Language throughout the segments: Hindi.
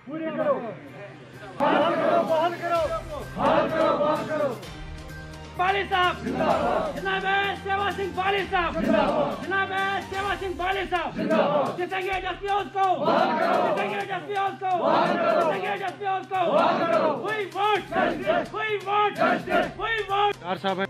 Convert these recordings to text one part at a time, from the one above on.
पूरी करो। बहाल करो, बहाल करो, बहाल करो, बहाल करो। बाली साहब जिंदाबाद। जनाब सेवा सिंह बाली साहब जिंदाबाद। जनाब सेवा सिंह बाली साहब जिंदाबाद। जितेंगे जसप्रीत को बहाल करो, जितेंगे जसप्रीत को बहाल करो, जितेंगे जसप्रीत को बहाल करो। We want justice, we want justice, we want। यार साहब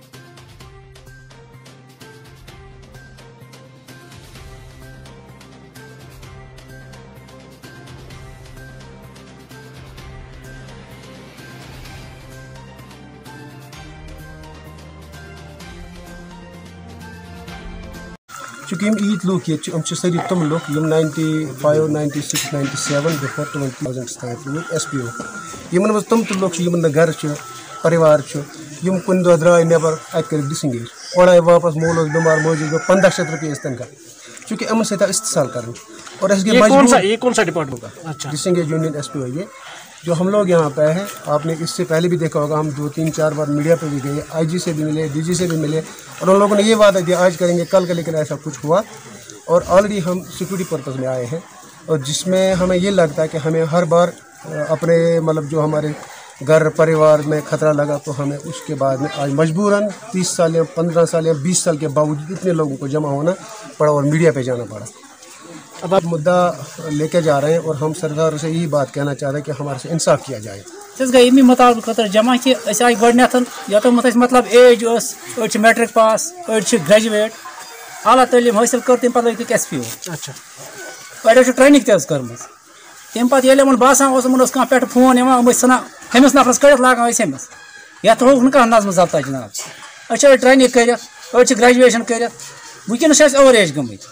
चूँकि ईद लूक ये सारी तम लूक 95, 96, 97 बिफोर 2000 SPO यमन मज तम लूक यमन घर परिवार कुन दह द्राय नबर अत कर डिसंगेज और आए वापस मोल बीमार मौजूद 1500 रुपये तनखा चूँकि अमन सत इस्तेसाल कर और ये कौन सा डिपार्टमेंट का? अच्छा, डिसंगेज यूनियन SPO ये जो हम लोग यहाँ पे हैं। आपने इससे पहले भी देखा होगा, हम 2-3-4 बार मीडिया पे भी गए, IG से भी मिले, DG से भी मिले और उन लोगों ने ये वादा दिया आज करेंगे कल का, लेकिन ऐसा कुछ हुआ। और ऑलरेडी हम सिक्योरिटी पर्पज़ में आए हैं और जिसमें हमें ये लगता है कि हमें हर बार अपने मतलब जो हमारे घर परिवार में ख़तरा लगा तो हमें उसके बाद में आज मजबूरन 30 साल या 15 साल या 20 साल के बावजूद इतने लोगों को जमा होना पड़ा और मीडिया पे जाना पड़ा। अब आप मुद्दा लेके जा रहे हैं और हम सरकार से यही बात कहना चाह रहे हैं कि हमारे से इंसाफ किया जाए। गई अमी मुताबिक खतर जमा कि आई गथ यत मतलब एज अड़ मैट्रिक पास अड़ ग्रेजुएट आला तलीम हासिल कर तम पे लग SPO। अच्छा, अड़ो ट्रेनिंग तम तम पे बासान कह पे फोन सना हमिस नफरस कड़ित लागान अमिस ये होग कह नज़म जब्ता जनाब अड़ ट्रेनिंग कर अड़ ग्रेजुएशन कर वनस ओवर एज गमत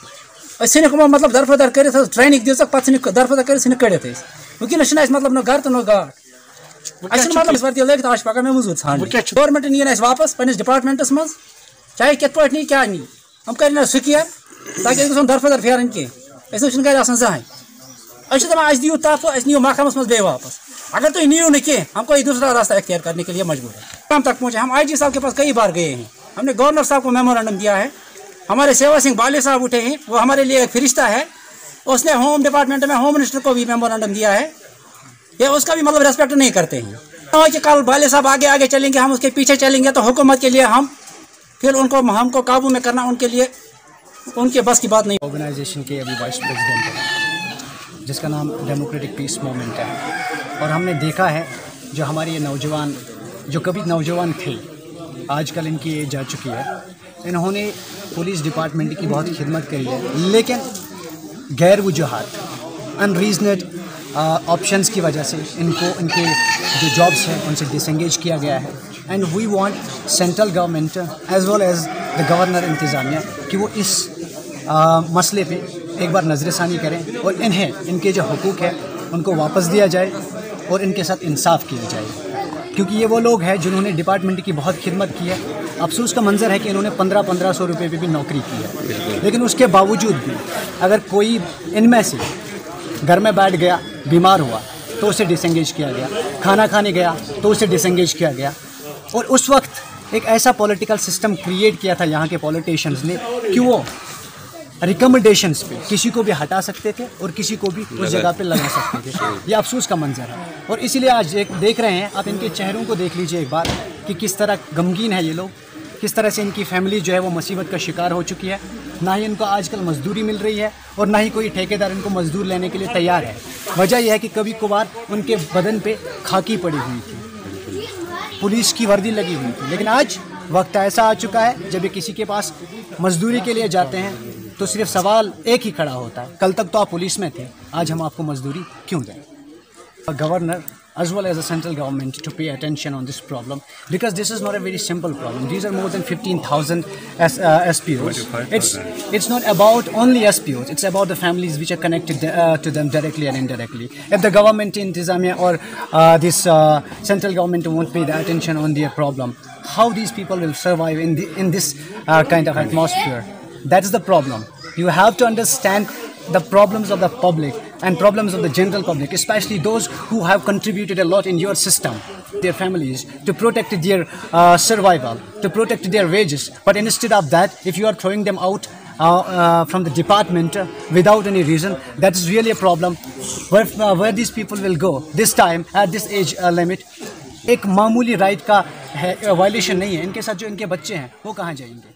मतलब दरफदर कर ट्रेनिंग दी पे दरफदर कर कड़ित वनस मतलब न घर तो न गाट मतलब वर्दी लगित आज पका मे मजूर ठान गवर्नमेंट नीन वापस पन्निस डिपार्टमेंटस मज चाहे कित पे नी क्या नी हम कर सुकेयर ताकि गो दरफदर फेरन कह गर जहां अस दियो तथ अस नीव महकमस मज बे वापस अगर तुम नीव न कह हम कोई दूसरा रास्ता अख्तियार करने के लिए मजबूर है। हम तक पहुँचे, हम IG साहब के पास कई बार गए हैं, हमने गवर्नर साहब को मेमोरेंडम दिया है, हमारे सेवा सिंह बाली साहब उठे हैं, वो हमारे लिए एक फरिश्ता है, उसने होम डिपार्टमेंट में होम मिनिस्टर को भी मेमोरेंडम दिया है, ये उसका भी मतलब रेस्पेक्ट नहीं करते हैं कि कल बाली साहब आगे आगे चलेंगे हम उसके पीछे चलेंगे तो हुकूमत के लिए हम फिर हमको काबू में करना उनके लिए उनके बस की बात नहीं। ऑर्गेनाइजेशन के अभी वाइस प्रेसिडेंट है जिसका नाम डेमोक्रेटिक पीस मूवमेंट है और हमने देखा है जो हमारे ये नौजवान जो कभी नौजवान थे आजकल इनकी एज जा चुकी है, इन्होंने पुलिस डिपार्टमेंट की बहुत खिदमत करी है लेकिन गैर वजूहात अनरीजनेड ऑप्शंस की वजह से इनको इनके जो जॉब्स हैं उनसे डिसंगेज किया गया है। And we want central government as well as the governor इंतज़ामिया कि वो इस मसले पे एक बार नज़रसानी करें और इन्हें इनके जो हुकूक है उनको वापस दिया जाए और इनके साथ इंसाफ किया जाए क्योंकि ये वो लोग हैं जिन्होंने डिपार्टमेंट की बहुत खिदमत की है। अफसोस का मंजर है कि इन्होंने 1500 रुपये पे भी नौकरी की है लेकिन उसके बावजूद भी अगर कोई इनमें से घर में बैठ गया बीमार हुआ तो उसे डिसंगेज किया गया, खाना खाने गया तो उसे डिसंगेज किया गया। और उस वक्त एक ऐसा पॉलिटिकल सिस्टम क्रिएट किया था यहाँ के पॉलिटिशियंस ने कि वो रिकमेंडेशंस पे किसी को भी हटा सकते थे और किसी को भी उस जगह पे लगा सकते थे। ये अफसोस का मंजर है और इसीलिए आज एक देख रहे हैं आप इनके चेहरों को देख लीजिए एक बार कि किस तरह गमगीन है ये लोग, किस तरह से इनकी फैमिली जो है वो मुसीबत का शिकार हो चुकी है। ना ही इनको आजकल मजदूरी मिल रही है और ना ही कोई ठेकेदार इनको मजदूर लेने के लिए तैयार है। वजह यह है कि कभी कभार उनके बदन पे खाकी पड़ी हुई थी, पुलिस की वर्दी लगी हुई थी, लेकिन आज वक्त ऐसा आ चुका है जब ये किसी के पास मजदूरी के लिए जाते हैं तो सिर्फ सवाल एक ही खड़ा होता है, कल तक तो आप पुलिस में थे, आज हम आपको मजदूरी क्यों दें? Governor as well as the central government to pay attention on this problem because this is not a very simple problem. These are more than 15,000 SPOs. It's not about only SPOs. It's about the families which are connected to them directly and indirectly. If the government in Intizamiya or this central government won't pay the attention on their problem, how these people will survive in this kind of atmosphere? That's the problem. You have to understand the problems of the public and problems of the general public, especially those who have contributed a lot in your system, their families, to protect their survival, to protect their wages. But instead of that, if you are throwing them out from the department without any reason. That is really a problem. Where these people will go this time at this age limit? एक मामूली राइट का वायलेशन नहीं है, इनके साथ जो इनके बच्चे हैं वो कहाँ जाएंगे?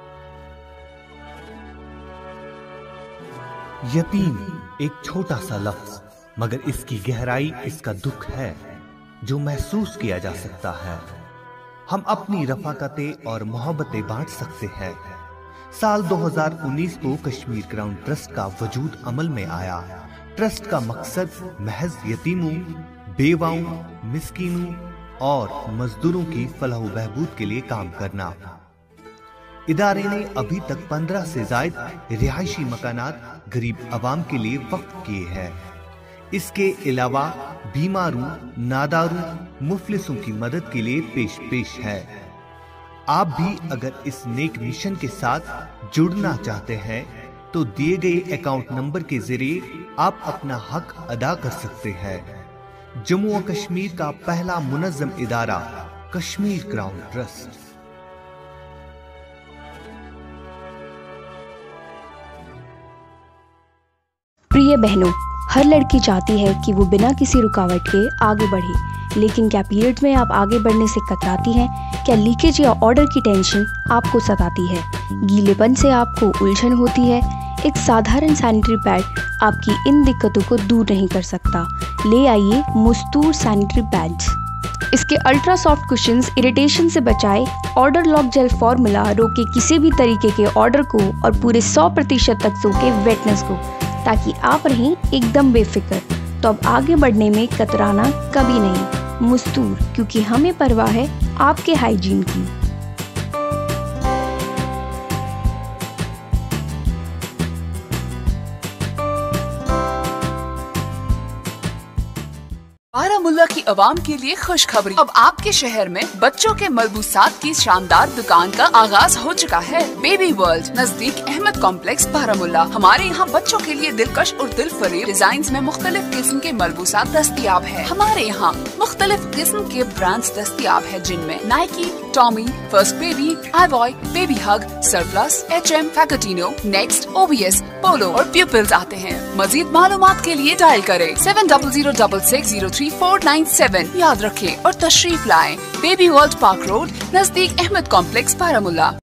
यतीम एक छोटा सा लफ्ज, मगर इसकी गहराई, इसका दुख है जो महसूस किया जा सकता है। हम अपनी रफ़ाक़तें और मोहब्बतें बांट सकते हैं। साल 2019 को कश्मीर ग्राउंड ट्रस्ट का वजूद अमल में आया। ट्रस्ट का मकसद महज यतीमों, बेवाओं, मिस्कीनों और मजदूरों की फलाह बहबूद के लिए काम करना। इदारे ने अभी तक 15 से ज़ायद रिहायशी मकानात गरीब आवाम के लिए वक्फ किए हैं। इसके अलावा बीमारों, नादारों, मुफलिसों की मदद के लिए पेश है। आप भी अगर इस नेक मिशन के साथ जुड़ना चाहते हैं तो दिए गए अकाउंट नंबर के जरिए आप अपना हक अदा कर सकते हैं। जम्मू और कश्मीर का पहला मुनज़्ज़म इदारा कश्मीर ग्राउंड ट्रस्ट। प्रिय बहनों, हर लड़की चाहती है कि वो बिना किसी रुकावट के आगे बढ़े, लेकिन क्या पीरियड्स में आप आगे बढ़ने से कतराती हैं? क्या लीकेज या ऑर्डर की टेंशन आपको सताती है? गीलेपन से आपको उलझन होती है? एक साधारण सैनिटरी पैड आपकी इन दिक्कतों को दूर नहीं कर सकता। ले आइए मुस्तूर सैनिटरी पैड्स। इसके अल्ट्रा सॉफ्ट कुशंस इरिटेशन से बचाए, ऑर्डर लॉक जेल फॉर्मूला रोके किसी भी तरीके के ऑर्डर को और पूरे 100% तक सोखे वेटनेस को, ताकि आप रहें एकदम बेफिक्र। तो अब आगे बढ़ने में कतराना कभी नहीं। मुस्तूर, क्योंकि हमें परवाह है आपके हाइजीन की। बारामुल्ला की आवाम के लिए खुशखबरी। अब आपके शहर में बच्चों के मलबूसात की शानदार दुकान का आगाज हो चुका है। बेबी वर्ल्ड नजदीक अहमद कॉम्प्लेक्स बारामुल्ला। हमारे यहाँ बच्चों के लिए दिलकश और दिलफरेब डिजाइन में मुख्तलिफ किस्म के मलबूसात दस्तयाब है। हमारे यहाँ मुख्तलिफ किस्म के ब्रांड्स दस्तयाब है, जिनमें Nike, Tommy, first baby, iBoy, baby hug, surplus, HM, फैकटिनो, नेक्स्ट, OBS, पोलो और प्यूपिल्स आते हैं। मजीद मालूमात के लिए डायल करें 7006603497। याद रखें और तशरीफ लाएं। बेबी वर्ल्ड पार्क रोड नजदीक अहमद कॉम्प्लेक्स बारामुल्ला।